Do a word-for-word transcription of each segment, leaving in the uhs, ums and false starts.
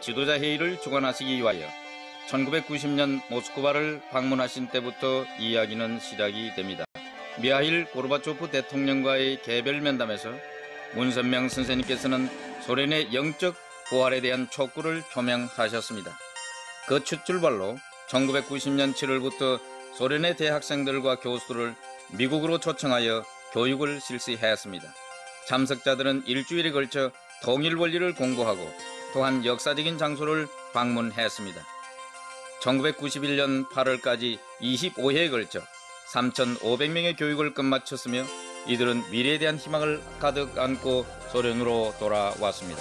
지도자 회의를 주관하시기 위하여 천구백구십 년 모스크바를 방문하신 때부터 이야기는 시작이 됩니다. 미하일 고르바초프 대통령과의 개별 면담에서 문선명 선생님께서는 소련의 영적 부활에 대한 촉구를 표명하셨습니다. 그 첫 출발로 천구백구십 년 칠월부터 소련의 대학생들과 교수들을 미국으로 초청하여 교육을 실시했습니다. 참석자들은 일주일에 걸쳐 통일 원리를 공부하고 또한 역사적인 장소를 방문했습니다. 천구백구십일 년 팔월까지 이십오 회에 걸쳐 삼천오백 명의 교육을 끝마쳤으며 이들은 미래에 대한 희망을 가득 안고 소련으로 돌아왔습니다.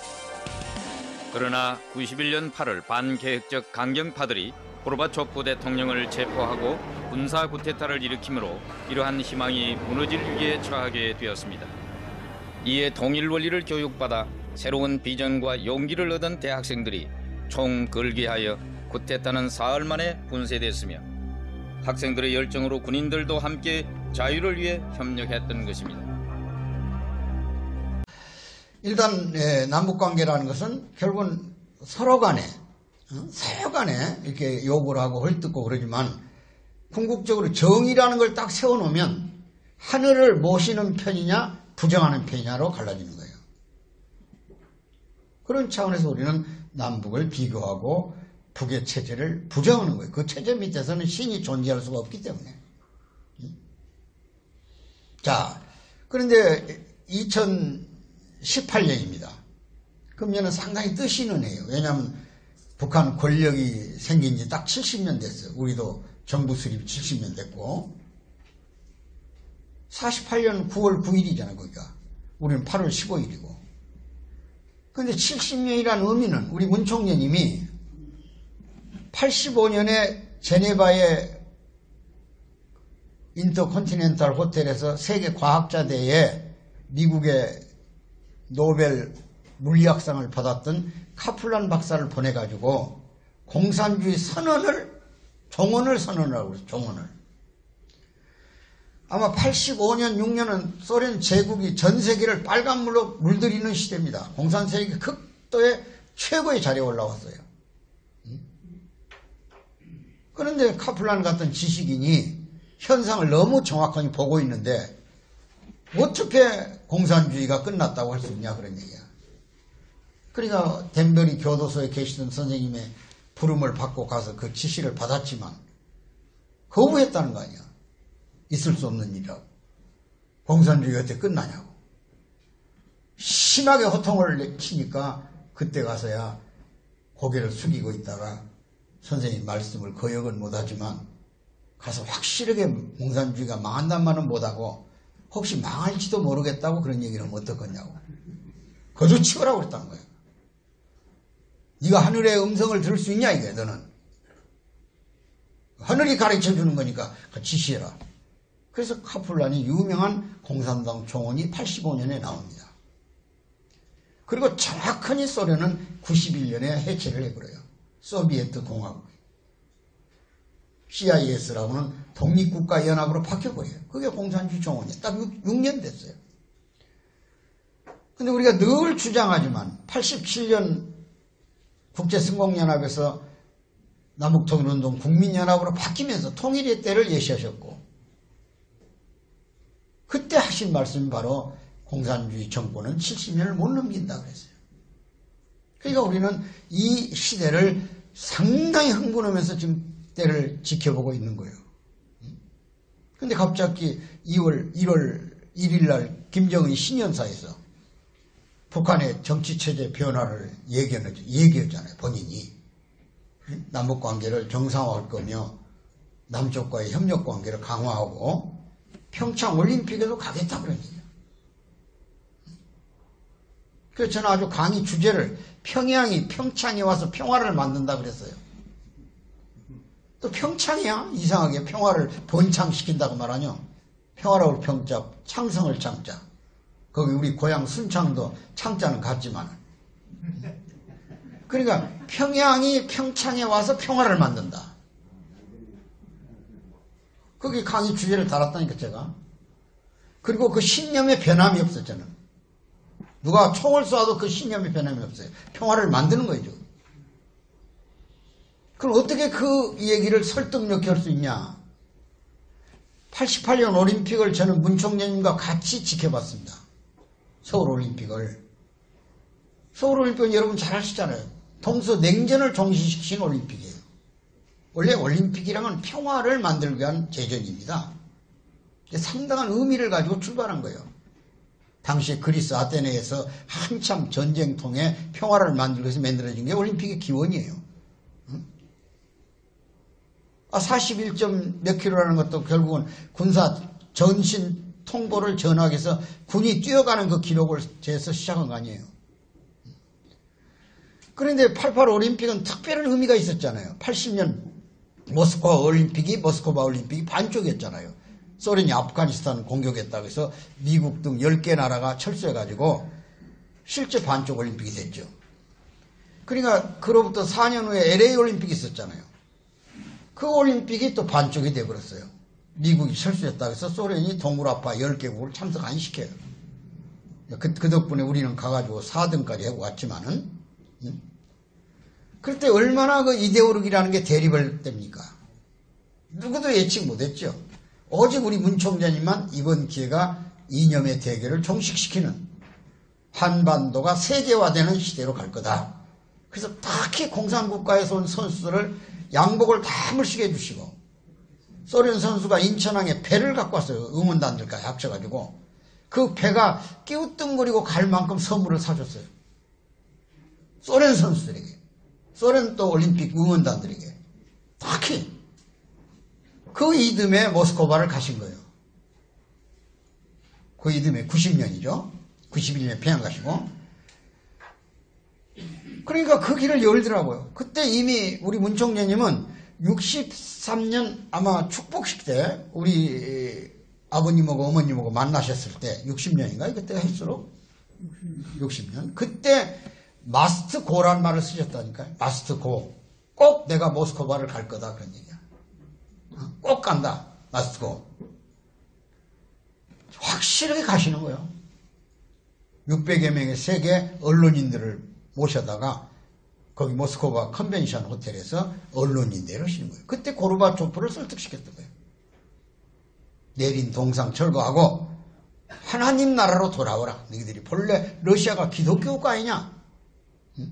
그러나 구십일 년 팔월 반계획적 강경파들이 고르바초프 대통령을 체포하고 군사 쿠데타를 일으키므로 이러한 희망이 무너질 위기에 처하게 되었습니다. 이에 통일 원리를 교육받아 새로운 비전과 용기를 얻은 대학생들이 총걸기하여 쿠데타는 사흘 만에 분쇄됐으며 학생들의 열정으로 군인들도 함께 자유를 위해 협력했던 것입니다. 일단 예, 남북관계라는 것은 결국은 서로 간에 어? 서로 간에 이렇게 욕을 하고 헐뜯고 그러지만 궁극적으로 정의라는 걸 딱 세워놓으면 하늘을 모시는 편이냐 부정하는 편이냐로 갈라지는 거예요. 그런 차원에서 우리는 남북을 비교하고 북의 체제를 부정하는 거예요. 그 체제 밑에서는 신이 존재할 수가 없기 때문에. 자, 그런데 이천십팔 년입니다. 그러면 상당히 뜻이 있는 해요. 왜냐하면 북한 권력이 생긴 지 딱 칠십 년 됐어요. 우리도 정부 수립 칠십 년 됐고 사십팔 년 구월 구일이잖아요. 거기가. 우리는 팔월 십오일이고. 그런데 칠십 년이라는 의미는 우리 문 총리님이 팔십오 년에 제네바의 인터컨티넨탈 호텔에서 세계 과학자대회에 미국의 노벨 물리학상을 받았던 카플란 박사를 보내가지고 공산주의 선언을 종언을 선언하라고 그랬어요. 종언을. 아마 팔십오 년, 육 년은 소련 제국이 전 세계를 빨간물로 물들이는 시대입니다. 공산 세력이 극도의 최고의 자리에 올라왔어요. 그런데 카플란 같은 지식인이 현상을 너무 정확하게 보고 있는데 어떻게 공산주의가 끝났다고 할 수 있냐 그런 얘기야. 그러니까 덴버리 교도소에 계시던 선생님의 부름을 받고 가서 그 지시를 받았지만 거부했다는 거 아니야. 있을 수 없는 일이라고. 공산주의가 어떻게 끝나냐고. 심하게 호통을 치니까 그때 가서야 고개를 숙이고 있다가 선생님 말씀을 거역은 못하지만 가서 확실하게 공산주의가 망한단 말은 못하고 혹시 망할지도 모르겠다고 그런 얘기를 하면 어떡하냐고. 거저 치우라고 그랬다는 거야. 네가 하늘의 음성을 들을 수 있냐 이게 너는. 하늘이 가르쳐주는 거니까 지시해라. 그래서 카플란이 유명한 공산당 총언이 팔십오 년에 나옵니다. 그리고 정확하니 소련은 구십일 년에 해체를 해버려요. 소비에트 공화국. 씨아이에스라고는 독립국가연합으로 바뀌어버려요. 그게 공산주의 총언이에요. 딱 육 년 됐어요. 근데 우리가 늘 주장하지만 팔십칠 년 국제승공연합에서 남북통일운동 국민연합으로 바뀌면서 통일의 때를 예시하셨고 그때 하신 말씀이 바로 공산주의 정권은 칠십 년을 못 넘긴다 그랬어요. 그러니까 우리는 이 시대를 상당히 흥분하면서 지금 때를 지켜보고 있는 거예요. 근데 갑자기 이월 일월 일일 날 김정은 신년사에서 북한의 정치체제 변화를 얘기하잖아요. 본인이. 남북관계를 정상화할 거며 남쪽과의 협력관계를 강화하고 평창올림픽에도 가겠다 그런 얘기예요. 그래서 저는 아주 강의 주제를 평양이 평창에 와서 평화를 만든다 그랬어요. 또 평창이야? 이상하게 평화를 번창시킨다고 말하냐? 평화로울 평자, 창성을 창자. 거기 우리 고향 순창도 창자는 같지만. 그러니까 평양이 평창에 와서 평화를 만든다. 거기 강의 주제를 달았다니까 제가. 그리고 그 신념에 변함이 없었잖아요. 누가 총을 쏴도 그 신념에 변함이 없어요. 평화를 만드는 거죠. 그럼 어떻게 그 얘기를 설득력 할 수 있냐? 팔십팔 년 올림픽을 저는 문 총재님과 같이 지켜봤습니다. 서울올림픽을. 서울올림픽은 여러분 잘 아시잖아요. 동서 냉전을 종식시킨 올림픽이에요. 원래 올림픽이랑은 평화를 만들기 위한 제전입니다. 상당한 의미를 가지고 출발한 거예요. 당시 그리스 아테네에서 한참 전쟁통에 평화를 만들기 위해서 만들어진 게 올림픽의 기원이에요. 아, 사십일 점 몇 킬로라는 것도 결국은 군사 전신 통보를 전하기 위해서 군이 뛰어가는 그 기록을 재서 시작한 거 아니에요. 그런데 팔십팔 올림픽은 특별한 의미가 있었잖아요. 팔십 년 모스크바 올림픽이 모스크바 올림픽이 반쪽이었잖아요. 소련이 아프가니스탄 공격했다고 해서 미국 등 열 개 나라가 철수해가지고 실제 반쪽 올림픽이 됐죠. 그러니까 그로부터 사 년 후에 엘에이 올림픽이 있었잖아요. 그 올림픽이 또 반쪽이 돼버렸어요. 미국이 철수했다고 해서 소련이 동굴아파 열 개국을 참석 안 시켜요. 그, 그 덕분에 우리는 가가지고 사 등까지 하고 왔지만은, 응? 그럴 때 얼마나 그 이데올로기라는 게 대립을 됩니까? 누구도 예측 못했죠. 오직 우리 문 총장님만 이번 기회가 이념의 대결을 종식시키는 한반도가 세계화되는 시대로 갈 거다. 그래서 딱히 공산국가에서 온 선수들을 양복을 다 물시게 해주시고, 소련 선수가 인천항에 배를 갖고 왔어요. 응원단들까지 합쳐가지고. 그 배가 끼우뚱거리고 갈 만큼 선물을 사줬어요. 소련 선수들에게. 소련 또 올림픽 응원단들에게. 딱히. 그 이듬해 모스크바를 가신 거예요. 그 이듬해 구십 년이죠. 구십일 년에 평양 가시고. 그러니까 그 길을 열더라고요. 그때 이미 우리 문 총재님은 육십삼 년 아마 축복식 때 우리 아버님하고 어머님하고 만나셨을 때 육십 년인가? 그때가 했수록 육십 년. 그때 마스트 고란 말을 쓰셨다니까요. 마스트 고. 꼭 내가 모스크바를 갈 거다. 그런 얘기야. 꼭 간다. 마스트 고. 확실하게 가시는 거예요. 육백여 명의 세계 언론인들을 모셔다가 거기 모스크바 컨벤션 호텔에서 언론인대로 하시는 거예요. 그때 고르바초프를 설득시켰던 거예요. 내린 동상 철거하고 하나님 나라로 돌아오라. 너희들이 본래 러시아가 기독교 국가 아니냐? 응?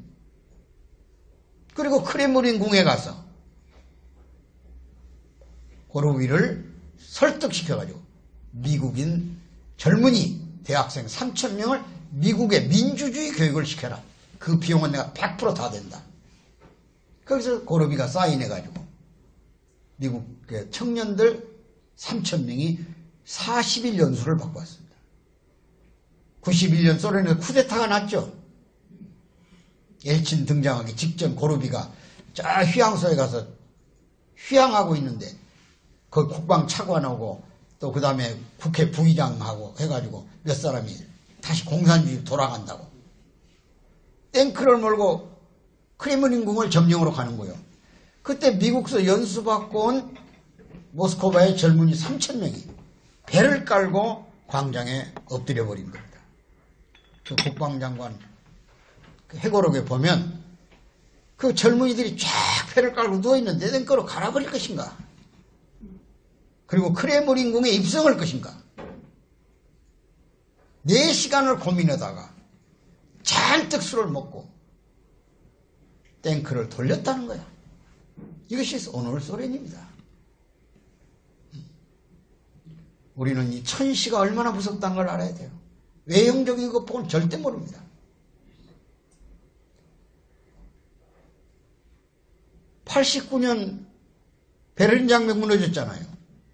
그리고 크렘린 궁에 가서 고르비를 설득시켜가지고 미국인 젊은이 대학생 삼천 명을 미국의 민주주의 교육을 시켜라. 그 비용은 내가 백 퍼센트 다 된다. 거기서 고르비가 사인해가지고 미국의 청년들 삼천 명이 사십 일 연수를 받고 왔습니다. 구십일 년 소련에서 쿠데타가 났죠. 엘친 등장하기 직전 고르비가 저 휴양소에 가서 휴양하고 있는데 그 국방 차관하고 또 그 다음에 국회 부의장하고 해가지고 몇 사람이 다시 공산주의 돌아간다고 탱크를 몰고 크렘린 궁을 점령으로 가는 거예요. 그때 미국서 연수받고 온 모스크바의 젊은이 삼천 명이 배를 깔고 광장에 엎드려 버린 겁니다. 그 국방장관 그 해고록에 보면 그 젊은이들이 쫙 배를 깔고 누워있는데 탱크로 갈아버릴 것인가? 그리고 크렘린 궁에 입성할 것인가? 네 시간을 고민하다가 잔뜩 술을 먹고 탱크를 돌렸다는 거야. 이것이 오늘 소련입니다. 우리는 이 천시가 얼마나 무섭다는 걸 알아야 돼요. 외형적인 것 보고는 절대 모릅니다. 팔십구 년 베를린 장벽 무너졌잖아요.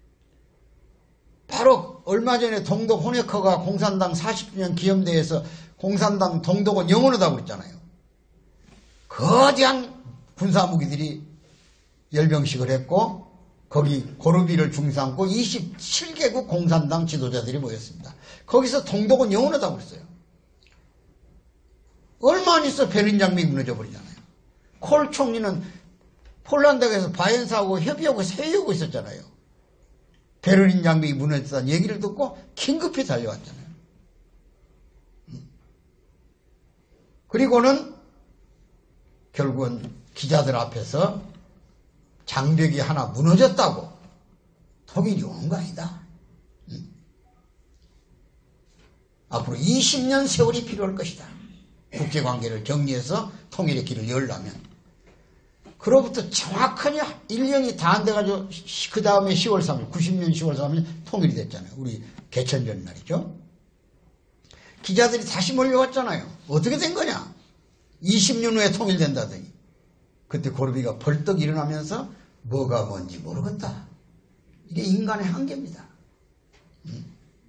바로 얼마 전에 동독 호네커가 공산당 사십 주년 기념대회에서 공산당 동독은 영원하다고 그랬잖아요. 거대한 군사무기들이 열병식을 했고 거기 고르비를 중심삼고 이십칠 개국 공산당 지도자들이 모였습니다. 거기서 동독은 영원하다고 그랬어요. 얼마 안 있어 베를린 장벽이 무너져 버리잖아요. 콜 총리는 폴란드에서 바이엔사하고 협의하고 회의하고 있었잖아요. 베를린 장벽이 무너졌다는 얘기를 듣고 긴급히 달려왔잖아요. 그리고는 결국은 기자들 앞에서 장벽이 하나 무너졌다고 통일이 오는 거 아니다. 응? 앞으로 이십 년 세월이 필요할 것이다. 국제관계를 정리해서 통일의 길을 열려면. 그로부터 정확하게 일 년이 다 안 돼가지고 그 다음에 시월 삼일, 구십 년 시월 삼일 통일이 됐잖아요. 우리 개천절 날이죠. 기자들이 다시 몰려왔잖아요. 어떻게 된 거냐? 이십 년 후에 통일된다더니. 그때 고르비가 벌떡 일어나면서 뭐가 뭔지 모르겠다. 이게 인간의 한계입니다. 음.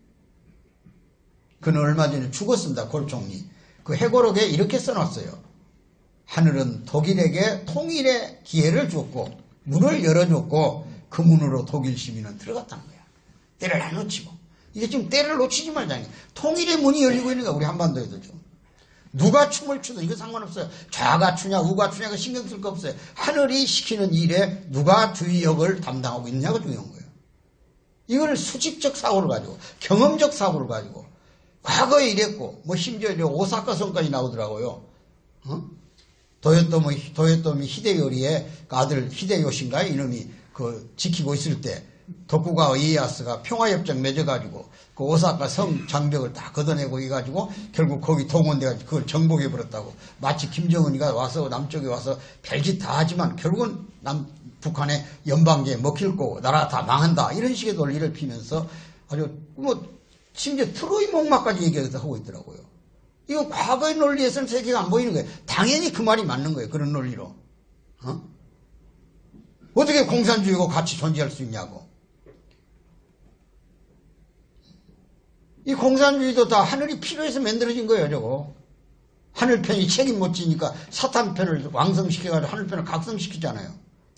그는 얼마 전에 죽었습니다. 골 총리. 그 회고록에 이렇게 써놨어요. 하늘은 독일에게 통일의 기회를 줬고 문을 열어줬고 그 문으로 독일 시민은 들어갔다는 거야. 때를 안 놓치고. 이게 지금 때를 놓치지 말자니. 통일의 문이 열리고 있는 거야. 우리 한반도에도 좀. 누가 춤을 추든 이거 상관없어요. 좌가 추냐 우가 추냐 그 신경 쓸 거 없어요. 하늘이 시키는 일에 누가 주의역을 담당하고 있느냐가 중요한 거예요. 이걸 수직적 사고를 가지고 경험적 사고를 가지고 과거에 이랬고 뭐 심지어 오사카 성까지 나오더라고요. 어? 도요토미 도요토미 히데요리의 아들 히데요시인가요? 이놈이 그 지키고 있을 때 도쿠가와 이에야스가 평화협정 맺어가지고 그 오사카 성 장벽을 다 걷어내고 해가지고 결국 거기 동원돼가지고 그걸 정복해버렸다고. 마치 김정은이가 와서 남쪽에 와서 별짓 다 하지만 결국은 남 북한의 연방제에 먹힐 거고 나라 다 망한다 이런 식의 논리를 피면서 아주 뭐 심지어 트로이 목마까지 얘기하고 있더라고요. 이거 과거의 논리에서는 세계가 안 보이는 거예요. 당연히 그 말이 맞는 거예요. 그런 논리로. 어? 어떻게 공산주의하고 같이 존재할 수 있냐고. 이 공산주의도 다 하늘이 필요해서 만들어진 거예요. 저거. 하늘편이 책임 못 지니까 사탄편을 왕성시켜가지고 하늘편을 각성시키잖아요.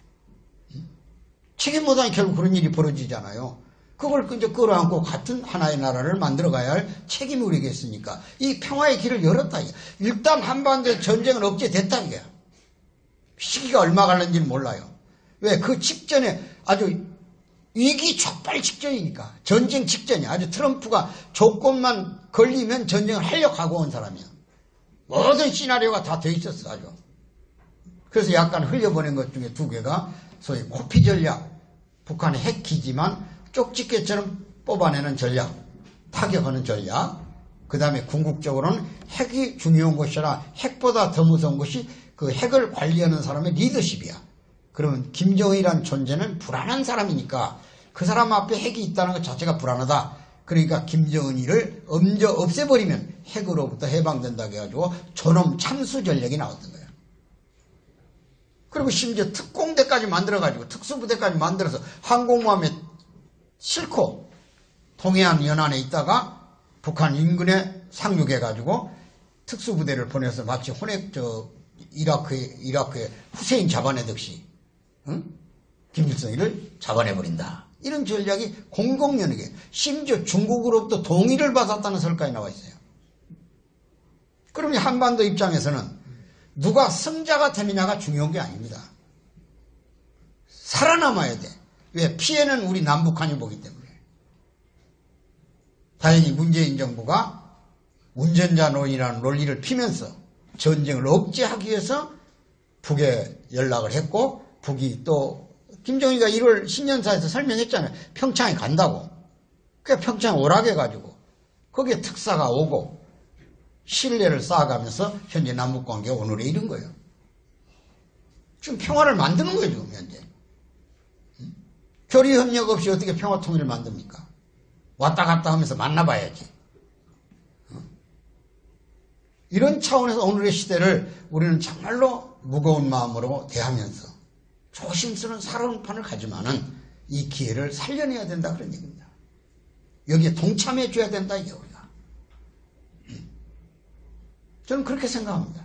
책임 못하니 결국 그런 일이 벌어지잖아요. 그걸 이제 끌어안고 같은 하나의 나라를 만들어가야 할 책임이 우리에게 있으니까 이 평화의 길을 열었다. 일단 한반도에 전쟁은 억제됐다. 이게 시기가 얼마 갈는지는 몰라요. 왜? 그 직전에 아주 위기 촉발 직전이니까. 전쟁 직전이야. 아주 트럼프가 조건만 걸리면 전쟁을 하려고 하고 온 사람이야. 모든 시나리오가 다 돼 있었어. 아주. 그래서 약간 흘려보낸 것 중에 두 개가 소위 코피 전략. 북한의 핵기지만 쪽집게처럼 뽑아내는 전략. 타격하는 전략. 그 다음에 궁극적으로는 핵이 중요한 것이 아니라 핵보다 더 무서운 것이 그 핵을 관리하는 사람의 리더십이야. 그러면 김정은이라는 존재는 불안한 사람이니까 그 사람 앞에 핵이 있다는 것 자체가 불안하다. 그러니까 김정은이를 엄저 없애버리면 핵으로부터 해방된다고 해가지고 저놈 참수 전략이 나왔던 거예요. 그리고 심지어 특공대까지 만들어가지고 특수부대까지 만들어서 항공모함에 싣고 동해안 연안에 있다가 북한 인근에 상륙해가지고 특수부대를 보내서 마치 혼액 저 이라크의 이라크의 후세인 잡아내듯이 응? 김일성이를 잡아내버린다. 이런 전략이 공공연하게 심지어 중국으로부터 동의를 받았다는 설까지 나와 있어요. 그러면 한반도 입장에서는 누가 승자가 되느냐가 중요한 게 아닙니다. 살아남아야 돼. 왜? 피해는 우리 남북한이 보기 때문에. 다행히 문재인 정부가 운전자론이라는 논리를 피면서 전쟁을 억제하기 위해서 북에 연락을 했고 북이 또 김정일이가 일월 신년사에서 설명했잖아요. 평창에 간다고. 그러니까 평창에 오라게 해가지고 거기에 특사가 오고 신뢰를 쌓아가면서 현재 남북관계가 오늘에 이른 거예요. 지금 평화를 만드는 거예요. 지금 현재. 응? 교류협력 없이 어떻게 평화통일을 만듭니까? 왔다 갔다 하면서 만나봐야지. 응? 이런 차원에서 오늘의 시대를 우리는 정말로 무거운 마음으로 대하면서 조심스러운 살아온판을 가지만은 이 기회를 살려내야 된다 그런 얘기입니다. 여기에 동참해 줘야 된다 이게 우리가. 저는 그렇게 생각합니다.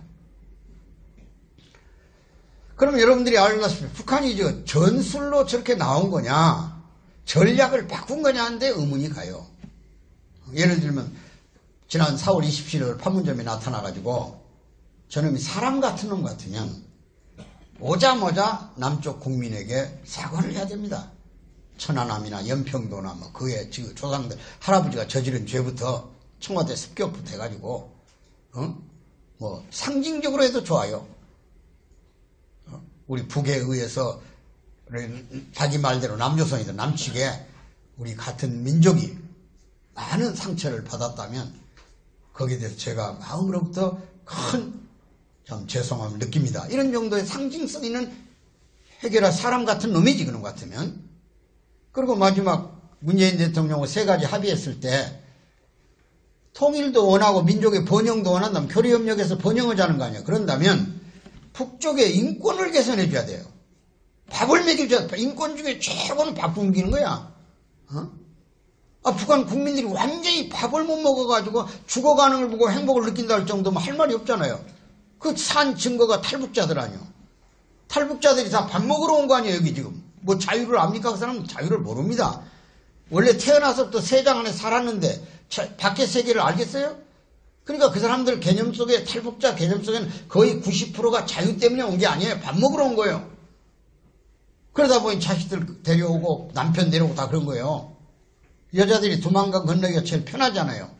그럼 여러분들이 알다시피 북한이 저 전술로 저렇게 나온 거냐 전략을 바꾼 거냐 하는데 의문이 가요. 예를 들면 지난 사월 이십칠일 판문점에 나타나가지고 저놈이 사람 같은 놈 같으면 오자마자 남쪽 국민에게 사과를 해야 됩니다. 천안함이나 연평도나 뭐 그의 조상들 할아버지가 저지른 죄부터 청와대 습격부터 해가지고 어? 뭐 상징적으로 해도 좋아요. 어? 우리 북에 의해서 자기 말대로 남조선이든 남측에 우리 같은 민족이 많은 상처를 받았다면 거기에 대해서 제가 마음으로부터 큰 참 죄송함을 느낍니다. 이런 정도의 상징성 있는 해결할 사람 같은 놈이지 그놈 같으면. 그리고 마지막 문재인 대통령하고 세 가지 합의했을 때 통일도 원하고 민족의 번영도 원한다면 교류협력에서 번영하자는 거 아니야. 그런다면 북쪽의 인권을 개선해 줘야 돼요. 밥을 먹여줘야 돼. 인권 중에 최고는 밥 굶기는 거야. 어? 아, 북한 국민들이 완전히 밥을 못 먹어가지고 죽어가는 걸 보고 행복을 느낀다 할 정도면 할 말이 없잖아요. 그 산 증거가 탈북자들 아니요. 탈북자들이 다 밥 먹으러 온 거 아니에요, 여기 지금. 뭐 자유를 압니까? 그 사람은 자유를 모릅니다. 원래 태어나서부터 세장 안에 살았는데 밖의 세계를 알겠어요? 그러니까 그 사람들 개념 속에, 탈북자 개념 속에는 거의 구십 퍼센트가 자유 때문에 온 게 아니에요. 밥 먹으러 온 거예요. 그러다 보니 자식들 데려오고 남편 데려오고 다 그런 거예요. 여자들이 도망가 건너기가 제일 편하잖아요.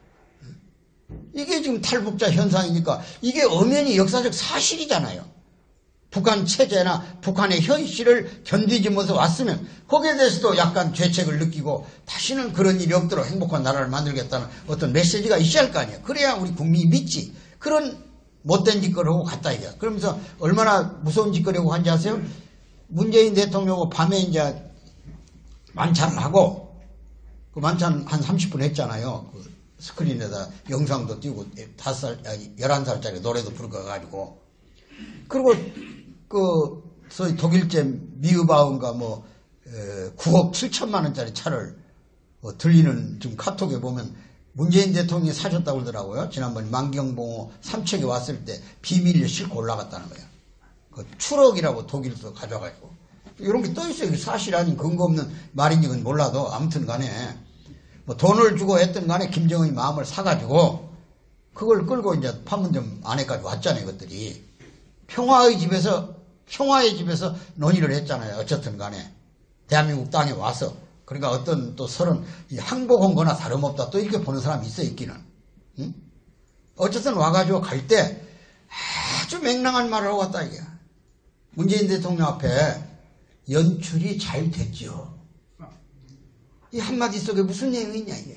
이게 지금 탈북자 현상이니까 이게 엄연히 역사적 사실이잖아요. 북한 체제나 북한의 현실을 견디지 못해서 왔으면 거기에 대해서도 약간 죄책을 느끼고 다시는 그런 일이 없도록 행복한 나라를 만들겠다는 어떤 메시지가 있어야 할 거 아니에요. 그래야 우리 국민이 믿지. 그런 못된 짓거리 하고 갔다 이게. 그러면서 얼마나 무서운 짓거리 하고 한지 아세요? 문재인 대통령하고 밤에 이제 만찬을 하고 그 만찬 한 삼십 분 했잖아요. 그 스크린에다 영상도 띄우고 다섯 살, 아니 열한 살짜리 노래도 부르고가지고 그리고 그 소위 독일제 미으바운가 뭐 에, 구억 칠천만 원짜리 차를 어, 들리는 지금 카톡에 보면 문재인 대통령이 사셨다고 그러더라고요. 지난번 만경봉호 삼척에 왔을 때 비밀리에 싣고 올라갔다는 거예요. 그 추럭이라고 독일에서 가져가지고 이런 게 떠 있어요. 사실 아닌 근거 없는 말인지 는 몰라도 아무튼 간에 뭐 돈을 주고 했던 간에 김정은이 마음을 사가지고 그걸 끌고 이제 판문점 안에까지 왔잖아요. 이것들이 평화의 집에서 평화의 집에서 논의를 했잖아요. 어쨌든 간에 대한민국 땅에 와서 그러니까 어떤 또 서른 항복한 거나 다름없다 또 이렇게 보는 사람이 있어 있기는. 응? 어쨌든 와가지고 갈 때 아주 맹랑한 말을 하고 왔다 이게. 문재인 대통령 앞에 연출이 잘 됐죠. 이 한마디 속에 무슨 내용이 있냐 이게.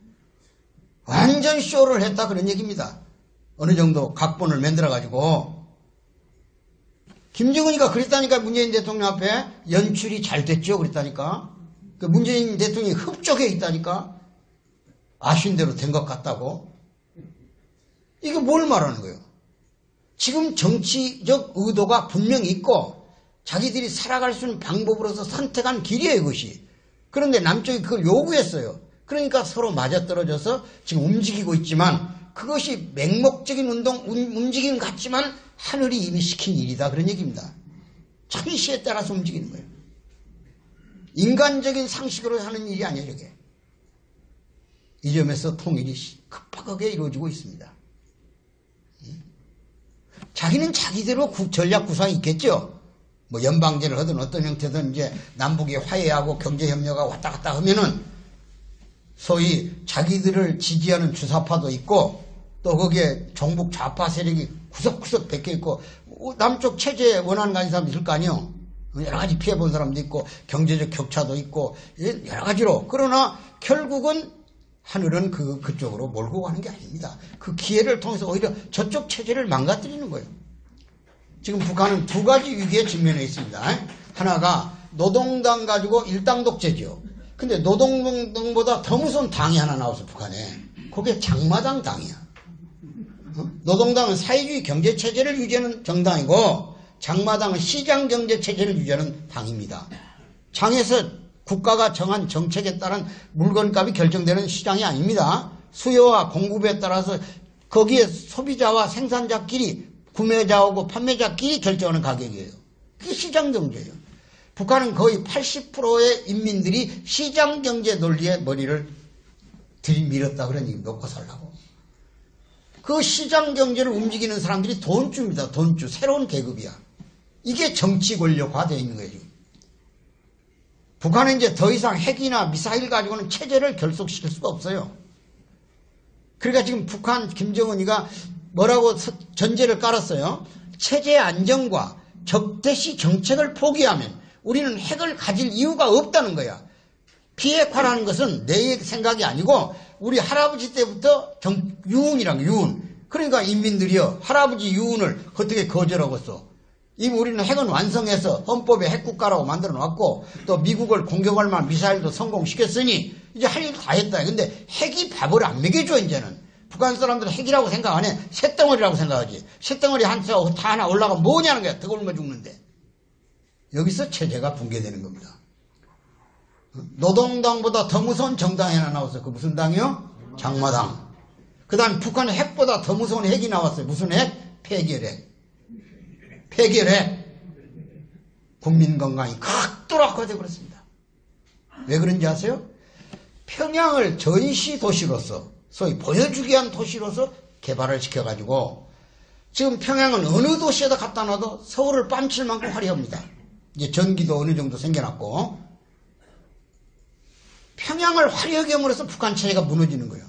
완전 쇼를 했다 그런 얘기입니다. 어느 정도 각본을 만들어가지고 김정은이가 그랬다니까. 문재인 대통령 앞에 연출이 잘 됐죠 그랬다니까. 그 문재인 대통령이 흡족해 있다니까. 아쉬운 대로 된 것 같다고. 이게 뭘 말하는 거예요? 지금 정치적 의도가 분명히 있고 자기들이 살아갈 수 있는 방법으로서 선택한 길이에요 이것이. 그런데 남쪽이 그걸 요구했어요. 그러니까 서로 맞아떨어져서 지금 움직이고 있지만 그것이 맹목적인 운동, 움직임 같지만 하늘이 이미 시킨 일이다 그런 얘기입니다. 천시에 따라서 움직이는 거예요. 인간적인 상식으로 하는 일이 아니에요 이게. 이 점에서 통일이 급하게 이루어지고 있습니다. 자기는 자기대로 전략 구상이 있겠죠. 뭐 연방제를 하든 어떤 형태든 이제 남북이 화해하고 경제협력하고 왔다 갔다 하면은 소위 자기들을 지지하는 주사파도 있고 또 거기에 종북 좌파 세력이 구석구석 베껴 있고 남쪽 체제에 원하는 가진 사람도 있을 거 아니에요. 여러 가지 피해본 사람도 있고 경제적 격차도 있고 여러 가지로. 그러나 결국은 하늘은 그, 그쪽으로 몰고 가는 게 아닙니다. 그 기회를 통해서 오히려 저쪽 체제를 망가뜨리는 거예요. 지금 북한은 두 가지 위기에 직면해 있습니다. 하나가 노동당 가지고 일당 독재죠. 근데 노동당보다 더 무서운 당이 하나 나와서 북한에. 그게 장마당 당이야. 어? 노동당은 사회주의 경제체제를 유지하는 정당이고 장마당은 시장경제체제를 유지하는 당입니다. 장에서 국가가 정한 정책에 따른 물건값이 결정되는 시장이 아닙니다. 수요와 공급에 따라서 거기에 소비자와 생산자끼리 구매자하고 판매자끼리 결정하는 가격이에요. 그게 시장경제예요. 북한은 거의 팔십 퍼센트의 인민들이 시장경제 논리에 머리를 들이밀었다 그러니 먹고 살라고. 그 시장경제를 움직이는 사람들이 돈주입니다. 돈주. 새로운 계급이야. 이게 정치 권력화되어 있는 거예요. 북한은 이제 더 이상 핵이나 미사일 가지고는 체제를 결속시킬 수가 없어요. 그러니까 지금 북한 김정은이가 뭐라고 전제를 깔았어요? 체제 안정과 적대시 정책을 포기하면 우리는 핵을 가질 이유가 없다는 거야. 비핵화라는 것은 내 생각이 아니고 우리 할아버지 때부터 정, 유운이란 유운. 그러니까 인민들이요. 할아버지 유운을 어떻게 거절하겠어. 이미 우리는 핵은 완성해서 헌법에 핵국가라고 만들어 놨고 또 미국을 공격할 만한 미사일도 성공시켰으니 이제 할 일 다 했다. 근데 핵이 밥을 안 먹여줘 이제는. 북한 사람들은 핵이라고 생각 안 해. 쇳덩어리라고 생각하지. 쇳덩어리 한 차 다 하나 올라가면 뭐냐는 거야. 더 굶어 죽는데. 여기서 체제가 붕괴되는 겁니다. 노동당보다 더 무서운 정당이 하나 나왔어요. 그 무슨 당이요? 장마당. 그 다음에 북한의 핵보다 더 무서운 핵이 나왔어요. 무슨 핵? 폐결핵. 폐결핵. 국민 건강이 극도로 악화되고 그렇습니다. 왜 그런지 아세요? 평양을 전시 도시로서 소위 보여주기 위한 도시로서 개발을 시켜가지고 지금 평양은 어느 도시에다 갖다 놔도 서울을 뺨칠 만큼 화려합니다. 이제 전기도 어느 정도 생겨났고 평양을 화려하게 함으로써 북한 체제가 무너지는 거예요.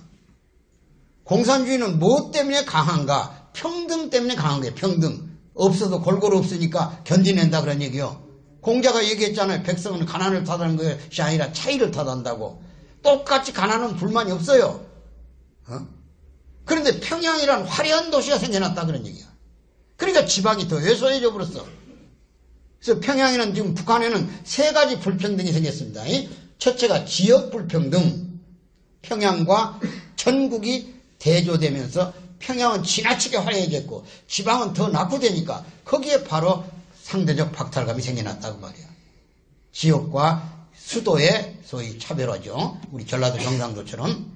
공산주의는 뭐 때문에 강한가? 평등 때문에 강한 거예요. 평등. 없어도 골고루 없으니까 견디낸다 그런 얘기요. 공자가 얘기했잖아요. 백성은 가난을 탓하는 것이 아니라 차이를 탓한다고. 똑같이 가난은 불만이 없어요. 어? 그런데 평양이란 화려한 도시가 생겨났다 그런 얘기야. 그러니까 지방이 더 왜소해져 버렸어. 그래서 평양에는 지금 북한에는 세 가지 불평등이 생겼습니다. 첫째가 지역 불평등. 평양과 전국이 대조되면서 평양은 지나치게 화려해졌고 지방은 더 낙후되니까 거기에 바로 상대적 박탈감이 생겨났다고 말이야. 지역과 수도의 소위 차별화죠. 우리 전라도 경상도처럼.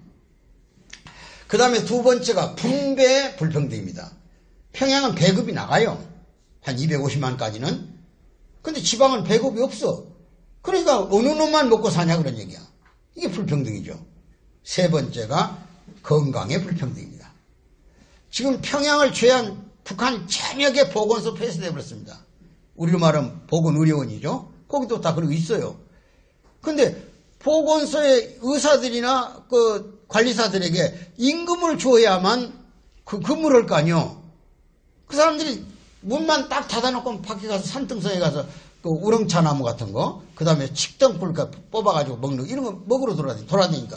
그 다음에 두 번째가 분배 불평등입니다. 평양은 배급이 나가요. 한 이백오십만까지는. 근데 지방은 배급이 없어. 그러니까 어느 놈만 먹고 사냐 그런 얘기야. 이게 불평등이죠. 세 번째가 건강의 불평등입니다. 지금 평양을 제한 북한 전역의 보건소 폐쇄되어 버렸습니다. 우리로 말하면 보건의료원이죠. 거기도 다 그러고 있어요. 근데 보건소의 의사들이나 그 관리사들에게 임금을 줘야만 그 근무를 할 거 아니요. 그 사람들이 문만 딱 닫아놓고 밖에 가서 산등성에 가서 그 우렁차 나무 같은 거, 그 다음에 칡덩굴 뽑아가지고 먹는 거, 이런 거 먹으러 돌아다니, 돌아다니니까.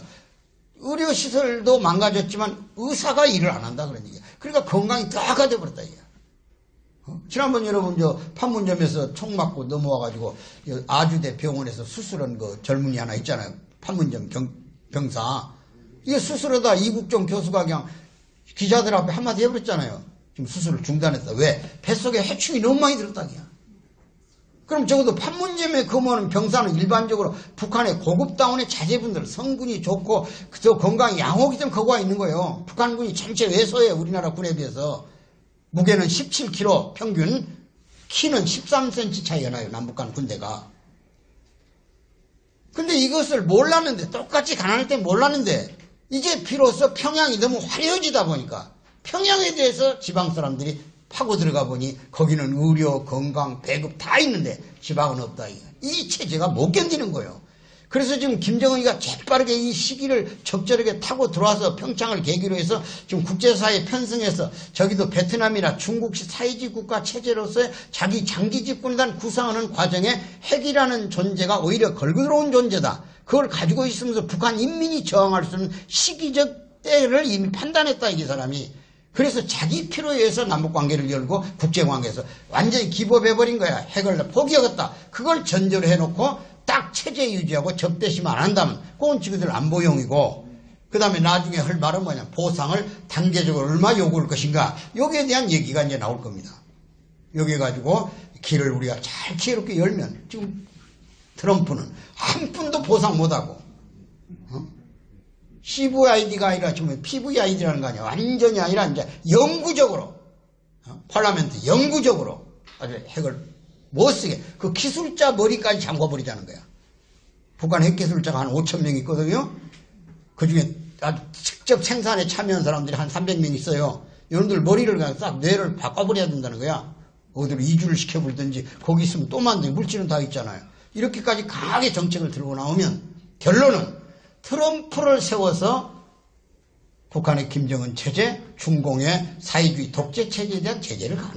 의료시설도 망가졌지만 의사가 일을 안 한다 그런 얘기야. 그러니까 건강이 더 악화돼 버렸다 이게. 어? 지난번 여러분 저 판문점에서 총 맞고 넘어와가지고 아주대 병원에서 수술한 그 젊은이 하나 있잖아요. 판문점 경, 병사. 이게 수술하다 이국종 교수가 그냥 기자들 앞에 한마디 해버렸잖아요. 지금 수술을 중단했다. 왜? 뱃속에 해충이 너무 많이 들었다 그냥. 그럼 적어도 판문점에 근무하는 병사는 일반적으로 북한의 고급다운의 자제분들 성군이 좋고 그저 건강 양호기 좀 거구가 있는 거예요. 북한군이 전체 왜소해요. 우리나라 군에 비해서. 무게는 십칠 킬로그램 평균, 키는 십삼 센티미터 차이가 나요. 남북한 군대가. 근데 이것을 몰랐는데, 똑같이 가난할 때 몰랐는데 이제 비로소 평양이 너무 화려해지다 보니까 평양에 대해서 지방 사람들이 파고 들어가 보니 거기는 의료, 건강, 배급 다 있는데 지방은 없다. 이 체제가 못 견디는 거예요. 그래서 지금 김정은이가 재빠르게 이 시기를 적절하게 타고 들어와서 평창을 계기로 해서 지금 국제사회에 편승해서 저기도 베트남이나 중국식 사회주의 국가 체제로서의 자기 장기 집권단 구상하는 과정에 핵이라는 존재가 오히려 걸고 들어온 존재다. 그걸 가지고 있으면서 북한 인민이 저항할 수 있는 시기적 때를 이미 판단했다. 이 사람이. 그래서 자기 필요에 의해서 남북관계를 열고 국제관계에서 완전히 기법해버린 거야. 핵을 포기하겠다. 그걸 전제로 해놓고 딱 체제 유지하고 적대심 안 한다면 그건 지그들 안보용이고, 그 다음에 나중에 할 말은 뭐냐, 보상을 단계적으로 얼마 요구할 것인가, 여기에 대한 얘기가 이제 나올 겁니다. 여기 가지고 길을 우리가 잘 지혜롭게 열면 지금 트럼프는 한 푼도 보상 못하고 어? 씨브이아이디가 아니라 지금 피브이아이디라는 거 아니야. 완전히 아니라 이제 영구적으로 어? 파라멘트 영구적으로 아주 핵을 못 쓰게 그 기술자 머리까지 잠궈버리자는 거야. 북한 핵기술자가 한 오천 명 있거든요. 그 중에 아주 직접 생산에 참여한 사람들이 한 삼백 명 있어요. 이놈들 머리를 그냥 싹 뇌를 바꿔버려야 된다는 거야. 어디로 이주를 시켜버리든지 거기 있으면 또 만들고 물질은 다 있잖아요. 이렇게까지 강하게 정책을 들고 나오면 결론은 트럼프를 세워서 북한의 김정은 체제, 중공의 사회주의 독재 체제에 대한 제재를 가는 거예요.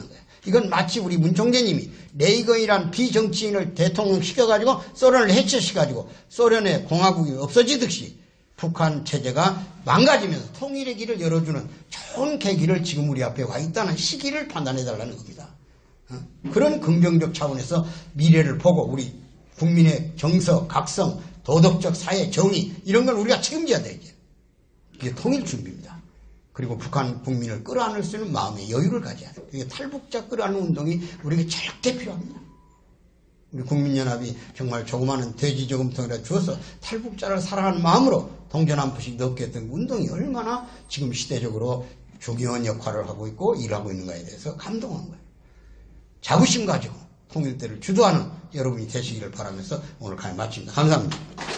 이건 마치 우리 문 총재님이 레이건이란 비정치인을 대통령 시켜가지고 소련을 해체시켜가지고 소련의 공화국이 없어지듯이 북한 체제가 망가지면서 통일의 길을 열어주는 좋은 계기를 지금 우리 앞에 와 있다는 시기를 판단해달라는 겁니다. 그런 긍정적 차원에서 미래를 보고 우리 국민의 정서, 각성, 도덕적 사회, 정의 이런 걸 우리가 책임져야 되죠. 이게 통일 준비입니다. 그리고 북한 국민을 끌어안을 수 있는 마음의 여유를 가져야 돼요. 이게 탈북자 끌어안는 운동이 우리에게 절대 필요합니다. 우리 국민연합이 정말 조그마한 돼지 저금통이라 주어서 탈북자를 사랑하는 마음으로 동전 한 푼씩 넣게 했던 운동이 얼마나 지금 시대적으로 중요한 역할을 하고 있고 일하고 있는가에 대해서 감동한 거예요. 자부심 가지고 통일대를 주도하는 여러분이 되시기를 바라면서 오늘 강의 마칩니다. 감사합니다.